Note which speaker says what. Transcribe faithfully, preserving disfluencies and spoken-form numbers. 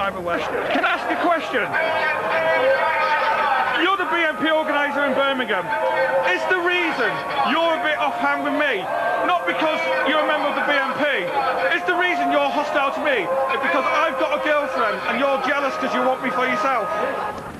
Speaker 1: either way. Can I ask a question? You're the B N P organiser in Birmingham. Is the reason you're a bit offhand with me not because you're a member of the B N P? Is the reason you're hostile to me because I've got a girlfriend and you're jealous because you want me for yourself?